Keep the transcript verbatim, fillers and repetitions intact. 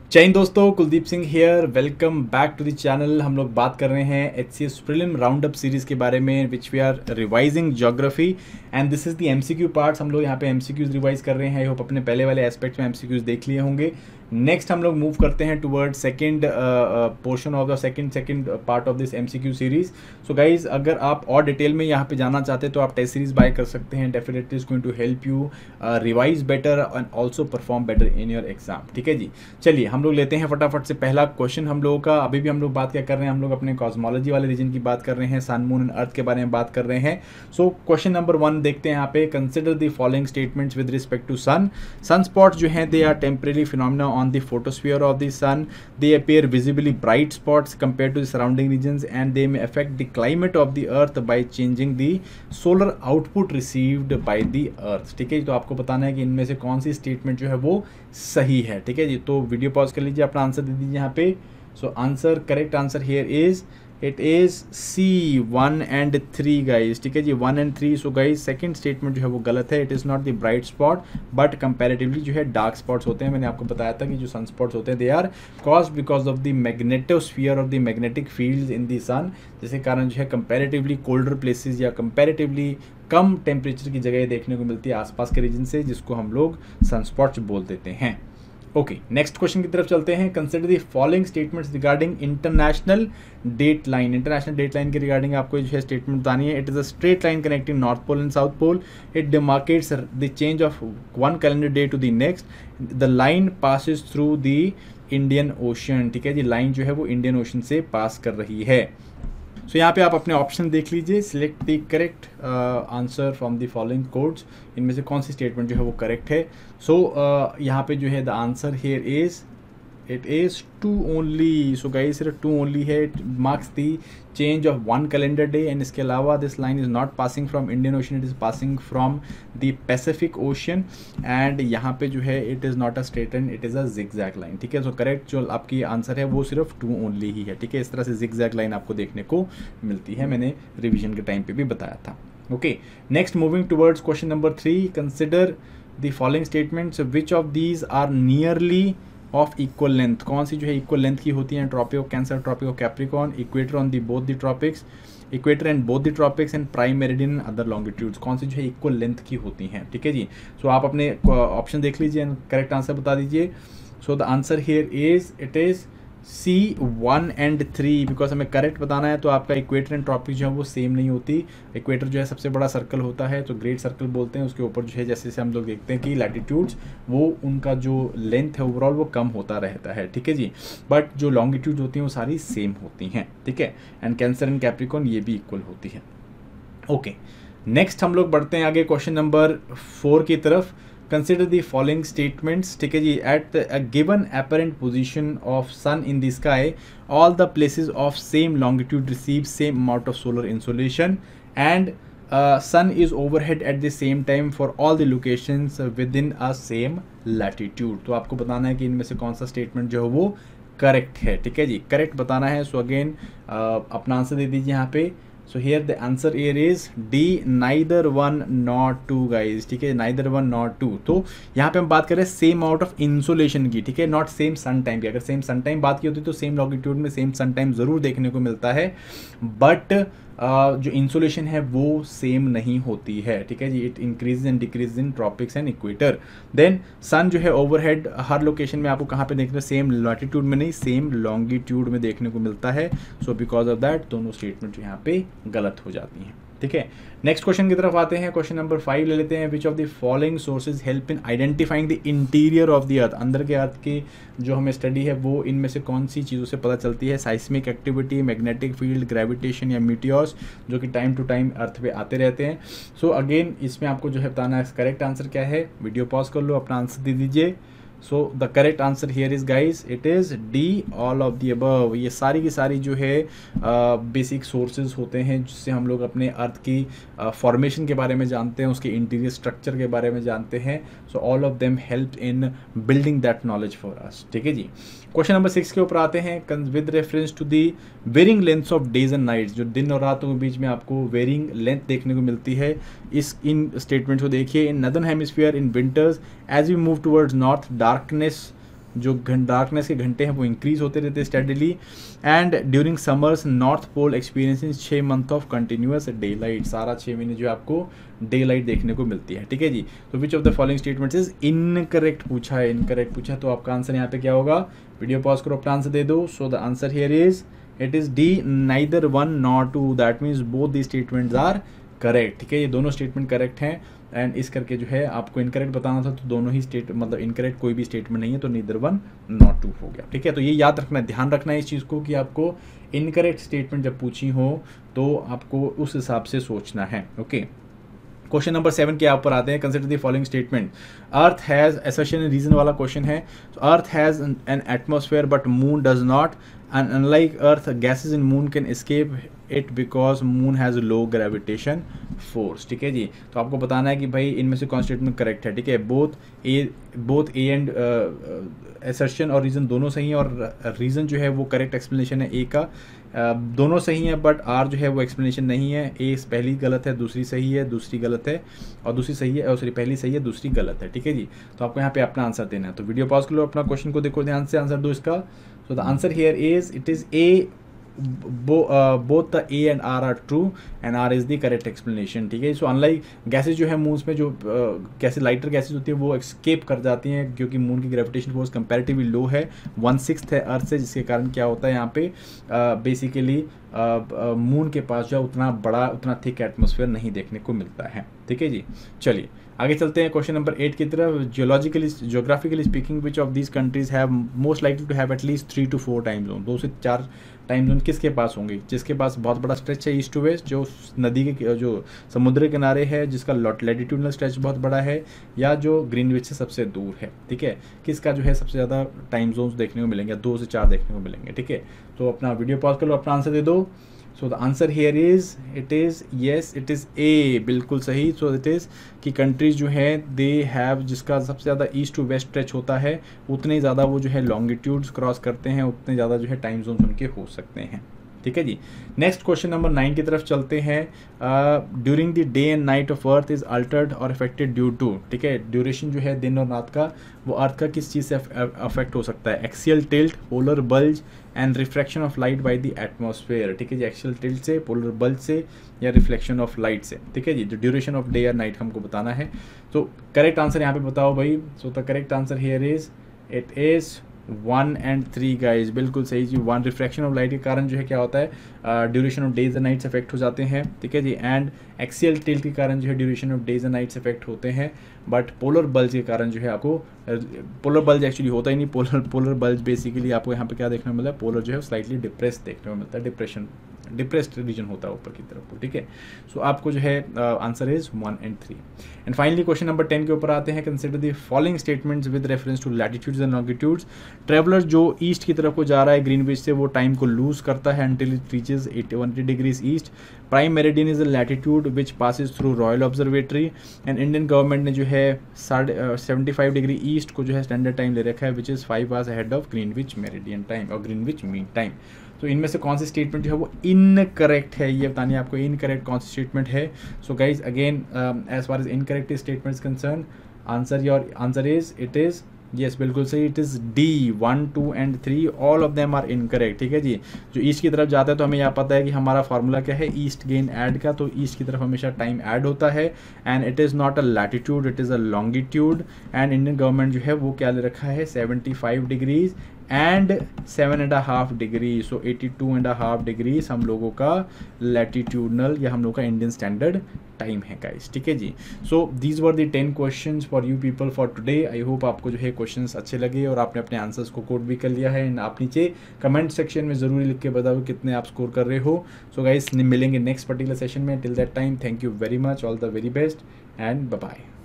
जय हिंद दोस्तों, Kuldeep Singh here. Welcome back to the channel. हम लोग बात कर रहे हैं H C S prelim round up series के बारे में, which we are revising geography and this is the MCQ parts. हम लोग यहाँ पे एमसीक्यूज रिवाइज कर रहे हैं। आई होप अपने पहले वाले एस्पेक्ट्स में एमसीक्यूज देख लिए होंगे। नेक्स्ट हम लोग मूव करते हैं toward second portion of the second second part of this MCQ series. So guys, अगर आप और डिटेल में यहाँ पे जाना चाहते हैं तो आप टेस्ट सीरीज बाय कर सकते हैं। Definitely is going to help you revise better and also perform better in your exam. ठीक है जी, चलिए हम लोग लेते हैं फटाफट से पहला क्वेश्चन हम लोगों का। अभी भी हम लोग बात क्या कर रहे हैं, हम लोग अपने कॉस्मोलॉजी वाले रीजन की बात कर रहे हैं, सन मून एंड अर्थ के बारे में बात कर रहे हैं। सो क्वेश्चन नंबर वन देखते हैं यहाँ पे। Consider the following statements with respect to sun. Sunspots जो हैं they are temporary phenomena on the photosphere of the sun. They appear visibly bright spots compared to the surrounding regions and they may affect the climate of the earth by changing the solar output received by the earth. ठीक है, तो आपको बताना है कि इनमें से कौन सी स्टेटमेंट जो है वो सही है। ठीक है जी, तो वीडियो पॉज कर लीजिए, अपना आंसर दे दीजिए यहाँ पे। So answer, correct answer here is it is C one and three guys. ठीक है जी, one and three. So guys second statement जो है वो गलत है। It is not the bright spot but comparatively जो है डार्क स्पॉट्स होते हैं। मैंने आपको बताया था कि जो सन स्पॉट्स होते हैं they are caused because of the magnetosphere of the magnetic fields in the sun, जिसके कारण जो है कंपैरेटिवली कोल्डर प्लेसेस या कंपैरेटिवली कम टेम्परेचर की जगह देखने को मिलती है आसपास के रीजन से, जिसको हम लोग सन स्पॉट्स बोल देते हैं। ओके, नेक्स्ट क्वेश्चन की तरफ चलते हैं। Consider the following statements regarding international date line. International date line के रिगार्डिंग आपको जो है स्टेटमेंट बतानी है। It is a straight line connecting north pole and south pole. It demarcates the change of one calendar day to the next. The line passes through the Indian ocean. ठीक है जी, line जो है वो Indian ocean से पास कर रही है। So so, यहाँ पे आप अपने ऑप्शन देख लीजिए। Select the correct answer from the following codes. इनमें से कौन सी स्टेटमेंट जो है वो करेक्ट है। सो so, uh, यहाँ पे जो है the answer here is it is two only. So guys सिर्फ टू ओनली है। It marks the change of one calendar day and इसके अलावा this line is not passing from Indian ocean, it is passing from the Pacific ocean and यहाँ पे जो है it is not a straight line, it is a zigzag line. ठीक है, so correct जो आपकी आंसर है वो सिर्फ टू ओनली ही है। ठीक है, इस तरह से जिगजैग लाइन आपको देखने को मिलती है, मैंने रिविजन के टाइम पे भी बताया था। Okay, next moving towards question number three. Consider the following statements which of these are nearly of equal length. कौन सी जो है इक्वल लेंथ की होती है। Tropic of Cancer, tropic of Capricorn, equator on the both the tropics, equator and both the tropics and prime meridian other longitudes. कौन सी जो है इक्वल लेंथ की होती हैं। ठीक है जी, सो so, आप अपने ऑप्शन देख लीजिए एंड करेक्ट आंसर बता दीजिए। So the answer here is it is C one and three. Because हमें करेक्ट बताना है तो आपका इक्वेटर एंड ट्रॉपिक जो है वो सेम नहीं होती। इक्वेटर जो है सबसे बड़ा सर्कल होता है, तो ग्रेट सर्कल बोलते हैं। उसके ऊपर जो है जैसे जैसे हम लोग देखते हैं कि लैटिट्यूड्स वो उनका जो लेंथ है ओवरऑल वो कम होता रहता है। ठीक है जी, बट जो लॉन्गिट्यूड होती हैं वो सारी सेम होती हैं। ठीक है, एंड कैंसर एंड कैप्रिकॉर्न ये भी इक्वल होती है। ओके, नेक्स्ट हम लोग बढ़ते हैं आगे क्वेश्चन नंबर फोर की तरफ। Consider the following statements. ठीक है जी, at a given apparent position of sun in the sky all the places of same longitude receive same amount of solar insolation and sun is overhead at the same time for all the locations within a same latitude. तो आपको बताना है कि इनमें से कौन सा statement जो है वो करेक्ट है। ठीक है जी, करेक्ट बताना है। सो so अगेन uh, अपना आंसर दे दीजिए यहाँ पे। So here the answer here is D, neither one not two guys. ठीक है, नाइदर वन नॉट टू। तो यहाँ पे हम बात कर रहे हैं सेम अमाउंट ऑफ इंसोलेशन की। ठीक है, नॉट सेम सन टाइम की। अगर सेम सन टाइम बात की होती तो सेम लॉन्गिट्यूड में सेम सन टाइम जरूर देखने को मिलता है, बट Uh, जो इंसोलेशन है वो सेम नहीं होती है। ठीक है जी, it increase and decrease in tropics and equator. Then sun जो है ओवरहेड हर लोकेशन में आपको कहाँ पे देखते हैं, सेम लैटिट्यूड में नहीं सेम लॉन्गिट्यूड में देखने को मिलता है। सो बिकॉज ऑफ दैट दोनों स्टेटमेंट जो यहाँ पे गलत हो जाती हैं। ठीक है, नेक्स्ट क्वेश्चन की तरफ आते हैं। क्वेश्चन नंबर फाइव ले लेते हैं। Which of the following sources help in identifying the interior of the earth. अंदर के अर्थ की जो हमें स्टडी है वो इनमें से कौन सी चीज़ों से पता चलती है। Seismic activity, magnetic field, gravitation या मीटियोर्स जो कि टाइम टू टाइम अर्थ पे आते रहते हैं। सो so अगेन इसमें आपको जो है बताना है करेक्ट आंसर क्या है। वीडियो पॉज कर लो, अपना आंसर दे दीजिए। So the correct answer here is guys it is D, all of the above. ये सारी की सारी जो है बेसिक uh, सोर्सेज होते हैं जिससे हम लोग अपने अर्थ की फॉर्मेशन uh, के बारे में जानते हैं, उसके इंटीरियर स्ट्रक्चर के बारे में जानते हैं। So all of them help in building that knowledge for us. ठीक है जी, क्वेश्चन नंबर सिक्स के ऊपर आते हैं। With reference to the varying lengths of days and nights. जो दिन और रातों के बीच में आपको वेरिंग लेंथ देखने को मिलती है, इस इन स्टेटमेंट्स को देखिए। In northern hemisphere in winters as we move towards north darkness जो घं डार्कनेस के घंटे हैं वो इंक्रीज होते रहते हैं steadily. And during summers north pole experiencing छः month of continuous daylight, सारा छः महीने जो आपको डे लाइट देखने को मिलती है, ठीक है जी। तो which of the following statements is incorrect पूछा है, इनकरेक्ट पूछा है, तो आपका आंसर यहाँ पे क्या होगा, वीडियो पॉज करो अपना आंसर दे दो। So the answer here is it is D, neither one nor two, that means both the statements are correct, ठीक है, ये दोनों स्टेटमेंट करेक्ट हैं। एंड इस करके जो है आपको इनकरेक्ट बताना था, तो दोनों ही स्टेट मतलब इनकरेक्ट कोई भी स्टेटमेंट नहीं है, तो नीदर वन नॉट टू हो गया, ठीक है। तो ये याद रखना है, ध्यान रखना है इस चीज़ को कि आपको इनकरेक्ट स्टेटमेंट जब पूछी हो तो आपको उस हिसाब से सोचना है, ओके। क्वेश्चन नंबर सेवन के ऊपर आते हैं। Consider the following statement, earth has assertion and reason वाला क्वेश्चन है। तो earth has an atmosphere but moon does not, and unlike earth gases in moon can escape it because moon has low gravitation force, ठीक है जी। तो आपको बताना है कि भाई इनमें से कौन स्टेटमेंट करेक्ट है, ठीक है। Both A both A and assertion और रीज़न दोनों सही हैं, और रीज़न जो है वो करेक्ट एक्सप्लेनेशन है ए का, Uh, दोनों सही हैं, बट आर जो है वो एक्सप्लेनेशन नहीं है। ए पहली गलत है, दूसरी सही है, दूसरी गलत है, और दूसरी सही है, और सॉरी पहली सही है, दूसरी गलत है, ठीक है जी। तो आपको यहाँ पे अपना आंसर देना है। तो वीडियो पॉज कर लो, अपना क्वेश्चन को देखो ध्यान से, आंसर दो इसका। So the answer here is it is A, both the A and R are true and R is the correct explanation, ठीक है। सो अनलाइक गैसेज जो है मून्स में जो गैसेज लाइटर गैसेज होती है वो एक्सकेप कर जाती हैं, क्योंकि मून की ग्रेविटेशन फोर्स कंपैरेटिवली लो है, वन सिक्स्थ है अर्थ से, जिसके कारण क्या होता है यहाँ पे बेसिकली मून के पास जो उतना बड़ा उतना थिक एटमॉस्फेयर नहीं देखने को मिलता है, ठीक है जी। चलिए आगे चलते हैं क्वेश्चन नंबर एट की तरफ। Geologically geographically speaking which of these countries have most likely to have at least three to four time zone, दो से चार टाइम जोन किसके पास होंगे, जिसके पास बहुत बड़ा स्ट्रेच है ईस्ट टू वेस्ट, जो नदी के जो समुद्र के किनारे है, जिसका लैटिट्यूडनल स्ट्रेच बहुत बड़ा है, या जो ग्रीनविच से सबसे दूर है, ठीक है। किसका जो है सबसे ज़्यादा टाइम जोन्स देखने को मिलेंगे, दो से चार देखने को मिलेंगे, ठीक है। तो अपना वीडियो पॉज कर लो, अपना आंसर दे दो। So the answer here is it is yes, it is A, बिल्कुल सही। सो इट इज़ कि कंट्रीज जो है दे हैव, जिसका सबसे ज़्यादा ईस्ट टू वेस्ट स्ट्रेच होता है, उतने ज़्यादा वो जो है लॉन्गिट्यूड्स क्रॉस करते हैं, उतने ज़्यादा जो है टाइम जोन्स उनके हो सकते हैं, ठीक है जी। नेक्स्ट क्वेश्चन नंबर नाइन की तरफ चलते हैं। During the day and night of earth is altered और अफेक्टेड ड्यू टू, ठीक है। ड्यूरेशन जो है दिन और रात का, वो अर्थ का किस चीज़ से अफेक्ट हो सकता है, axial tilt, polar bulge and reflection of light by the atmosphere, ठीक है जी। एक्सियल टिल्ट से, पोलर बल्ज से, या रिफ्लेक्शन ऑफ लाइट से, ठीक है जी। जो ड्यूरेशन ऑफ डे और नाइट हमको बताना है। तो करेक्ट आंसर यहाँ पे बताओ भाई। So the correct answer here is it is one and three guys, बिल्कुल सही जी। वन रिफ्रैक्शन ऑफ लाइट के कारण जो है क्या होता है, duration of days and nights effect हो जाते हैं, ठीक है जी। एंड एक्सियल टिल्ट के कारण जो है duration of days and nights effect होते हैं, बट पोलर बल्ज के कारण जो है आपको, पोलर बल्ज एक्चुअली होता ही नहीं, पोलर पोलर बल्ज बेसिकली आपको यहाँ पे क्या देखने को मिलता है, पोलर जो है स्लाइटली डिप्रेस देखने को मिलता है, डिप्रेशन डिप्रेस्ड रीजन होता है ऊपर की तरफ को, ठीक है। सो आपको जो है answer is one and three. And finally question number ten के ऊपर आते हैं। Consider the following statements with reference to latitudes and longitudes. Traveller जो ईस्ट की तरफ को जा रहा है ग्रीनविच से, वो टाइम को लूज करता है until it reaches eighty degrees east. Prime meridian is the latitude which passes through royal observatory, and Indian government ने जो है साढ़े सेवेंटी फाइव डिग्री ईस्ट को जो है स्टैंडर्ड टाइम ले रखा है, which is five hours ahead of Greenwich meridian time और ग्रीनविच मीन टाइम। तो इनमें से कौन सी स्टेटमेंट जो है वो इनकरेक्ट है, ये बतानी है आपको इनकरेक्ट कौन सी स्टेटमेंट है। So guys again as far as incorrect statement is concern, answer your answer is it is yes, बिल्कुल सही, it is D. One two and three all of them are incorrect, ठीक है जी। जो east की तरफ जाता है तो हमें यहाँ पता है कि हमारा फार्मूला क्या है, ईस्ट गेन ऐड का, तो ईस्ट की तरफ हमेशा टाइम ऐड होता है, and it is not a latitude, it is a longitude. And Indian government जो है वो क्या ले रखा है, seventy five degrees and seven and half degree, so eighty two and half degrees हम लोगों का लैटिट्यूडनल या हम लोग का इंडियन स्टैंडर्ड टाइम है गाइस, ठीक है जी। So these were the ten questions for you people for today. I hope आपको जो है क्वेश्चंस अच्छे लगे और आपने अपने आंसर्स को कोड भी कर लिया है। एंड आप नीचे कमेंट सेक्शन में ज़रूर लिख के बताओ कितने आप स्कोर कर रहे हो। सो गाइस मिलेंगे नेक्स्ट पर्टिकुलर सेशन में। Till that time thank you very much, all the very best and bye bye.